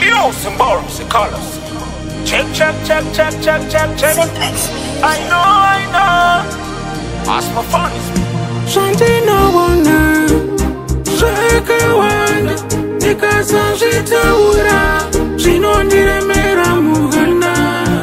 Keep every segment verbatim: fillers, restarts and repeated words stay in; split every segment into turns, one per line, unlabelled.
Yo, some bars, some colors. Check, check, check, check, check, check, check. I know, I know. Ask my funnies.
Shanti no wonder. Shake wonder. Nikasa shitaura. Shinondire mera mugana.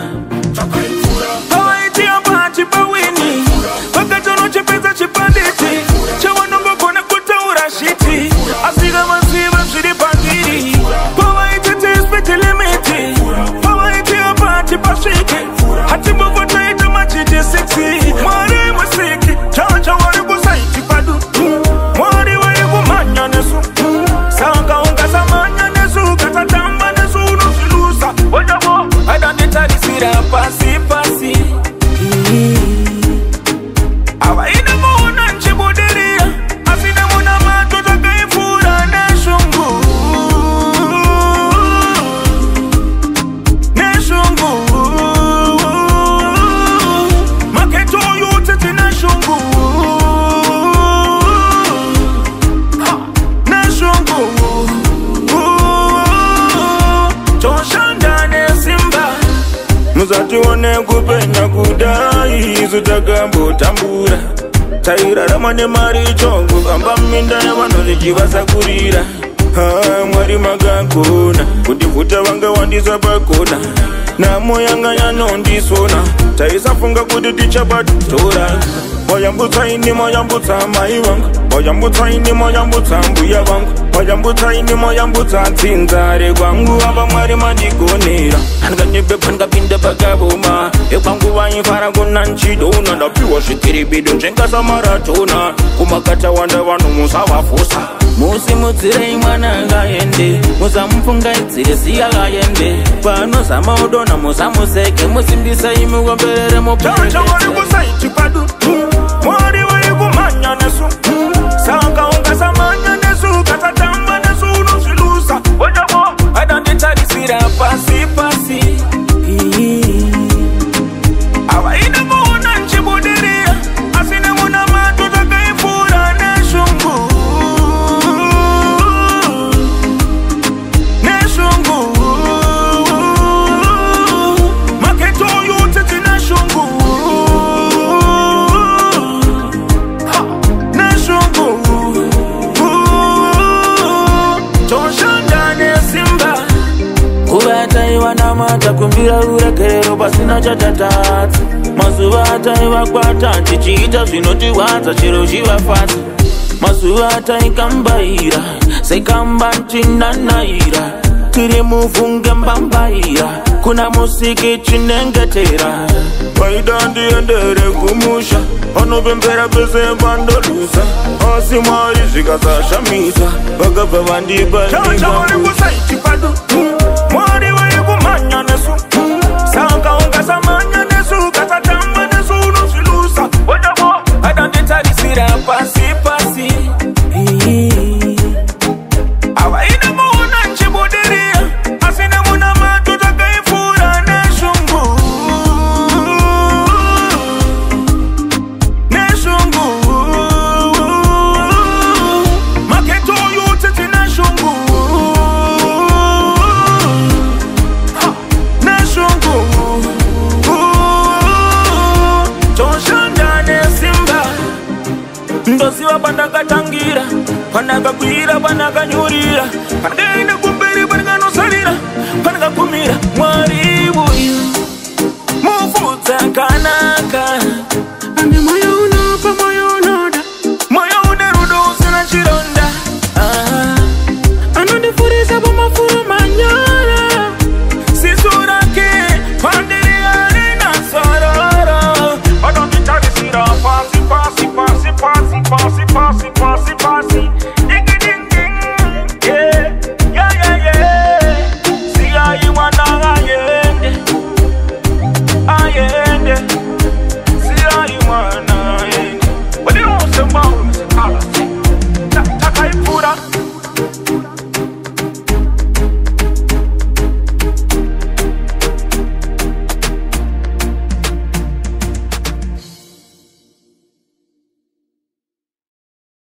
Hawaiti abati bawini. Wakatono chepeza chipanditi. Chawanongo kona kutaura shiti. Asiga masiva shiri pandiri. Hawaiti tespeti limiti. Hawaiti abati bashiki. Hati mbogo taita machiti sexy. Mwari musiki. Chacha wari kusaiti padu. Mwari wari kumanya nesu. Sanga unga samanya nesu. Kata tamba nesu unusilusa. Wajabo. Adanditari sira pasi pasi. Awa ina muona nchibudiria. Asina muna mato takaifura neshungu. Neshungu. Maketo yuteti neshungu. Neshungu. Choshanda nesimba. Muzati wane kupenda kudai. Zutagambo tambura. Taira ramane mari chongo. Kamba minda ya wano zijiwasa kurira. Haa mwari magakona. Kudifuta wanga wandisa bakona. Na moyanga ya nondisona. Taisa funga kuditicha batora. Moyambuta ini moyambuta mai wangu. Moyambuta ini moyambuta mbuya wangu. Moyambuta ini moyambuta tinzare kwangu. Aba mwari mandikonera. Anganibe panga binda bagaboma. Ekwangu wanyi faraguna nchidona. Napiwa shikiri bidu njenga za maratona. Kumakata wanda wanu musa wafusa. Musi mutsire imwana ngayende. Musa mfunga itsire siya ngayende. Pano sama udona musa museke. Musimbisa imi wamberere mopere. Chacha wari kusaiti padu. Mwari wari kumanya nesu. Sanga unga samanya nesu. Kata tamba nesu unusilusa. Wajabo. Adanditari sira pasi pasi. Awa ina muona nchibudiria. Asina muna mato takaifura neshungu. Neshungu. Maketo yuteti neshungu. Neshungu. Choshanda nesimba. Kubata iwa na mata kumbira urekerero pasina chatatati. Mazuvata iwa kwata chichita zvinotiwadza chero chivafata. Mazuvata ikambaira sekamba nchinanaira. Tiri muvunge mbambaira kuna musiki chinengetera. Waida ndiendere kumusha anopembera pese vandolusa. Asi mwari zvikasashamisa vakabva vandibanika. Chacha wari kusaiti padu. Mwari wari kumanya nesu. Sanga unga samanya nesu. Kata tamba nesu unusilusa. Wajabo. Adanditarisira pasi pasi. Awa ina muona nchibudiria. Asina muna mato takaifura neshungu. Neshungu. Maketo yuteti neshungu. Neshungu. Choshanda nesimba. Ndosiwa pandakatangira. Pandakakwira pandakanyurira. Pandakaenda